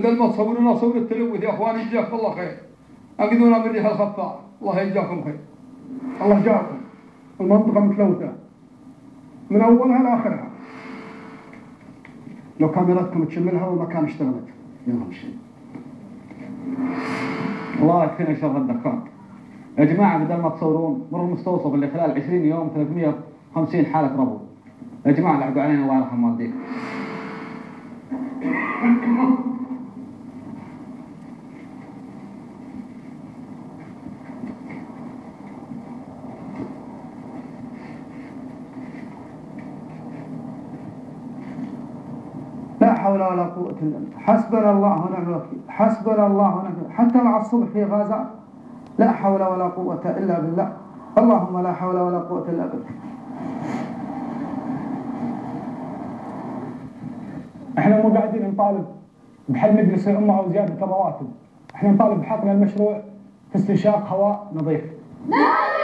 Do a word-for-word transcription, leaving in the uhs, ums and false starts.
بدل ما تصورون صور التلوث يا اخواني جزاكم الله خير. انقذونا من ريح الخطار، الله يجزاكم خير. الله جاكم. المنطقة متلوثة من اولها لاخرها. لو كاميراتكم تشملها والمكان اشتغلت. يلا مشي. الله يكفينا شر الدكان. يا جماعة بدل ما تصورون مروا المستوصف اللي خلال عشرين يوم ثلاثمئة وخمسين حالة ربو. يا جماعة لعبوا علينا الله يرحم والديك. لا حول ولا قوة إلا بالله. حسبنا الله ونعم الوكيل. حسبنا الله ونعم الوكيل. حتى مع الصبح في غازات. لا حول ولا قوة إلا بالله. اللهم لا حول ولا قوة إلا بالله. احنا مو قاعدين نطالب بحل مجلس الأمة أو زيادة الرواتب. احنا نطالب بحقنا المشروع في استنشاق هواء نظيف.